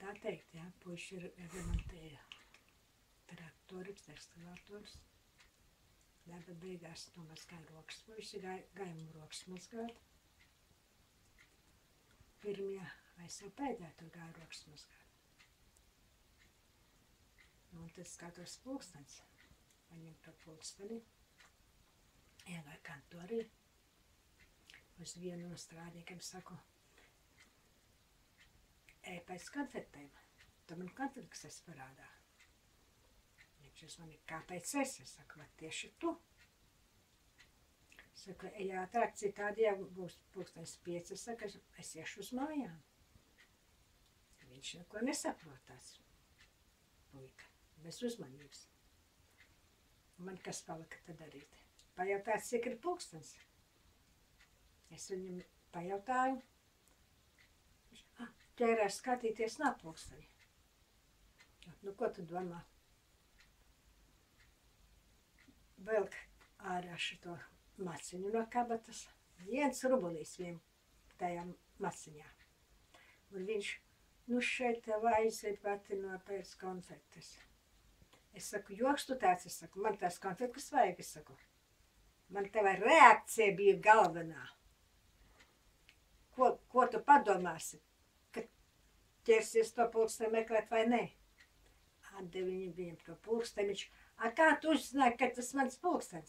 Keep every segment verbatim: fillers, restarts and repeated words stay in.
tā teikt, jā, puiši ir remontēja traktorus, ekskavātorus. Darba beigās nomazgāja rokas. Puiši gāja gaimu rokas mazgāt. Pirmie, vai es jau pēdējā tur gāju rokas mazgāt. Un tad skatos pulkstens. Paņem to pulksteni. Iegāju kantorī. Uz vienu no strādniekiem saku, ej pēc konfetēm. Tu man konfetes es parādā. Viņš uz mani, kāpēc es? Es saku, vai tieši tu? Saku, ej ātrāk, citādi, ja būs pulkstenis pieci, es saku, es iešu uz mājām. Viņš neko nesaprotās. Puika, bez uzmanības. Man kas palika tad darīt? Pajautāt, cik ir pulkstens. Es viņam pajautāju. Viņš, ah, ķērās skatīties nav pulksteni. Nu, ko tu domā? Velk ārā šito maciņu no kabatas. Viens rubulīs vien tajā maciņā. Un viņš, nu šeit tev aiziet pati nopērc konfektes. Es saku, joks tu tāds, es saku, man tās konfektes vajag, es saku. Man tava reakcija bija galvenā. Ko, ko tu padomāsi, kad ķersies to pulksteni meklēt vai ne? Atdevi viņam viņam to pulksteni, viņš, a kā tu uzzināji, ka tas mans pulkstens?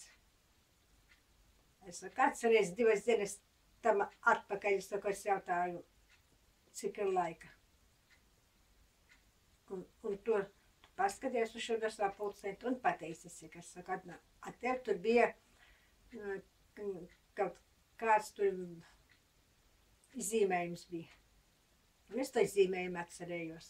Es saku, atceries divas dienas tam atpakaļ, es saku, es jautāju, cik ir laika. Un, un to paskaties uz šo savu pulksteni un pateicis, cik es saku, a tev tur bija kaut kāds tur zīmējums bija. Un es to zīmējumu atcerējos.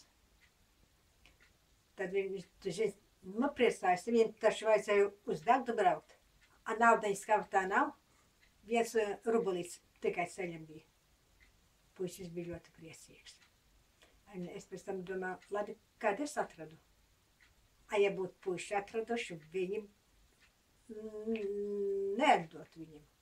Tad viņš, nu, priecājas, viņam taču vajadzēja uz Dagdu braukt. A naudaņas kabatā nav. Viens rubulīts tikai ceļam bija. Puisis bija ļoti priecīgs. Un es pēc tam domāju, labi, kad es atradu? A, ja būtu puiši atraduši, viņi neatdot viņam.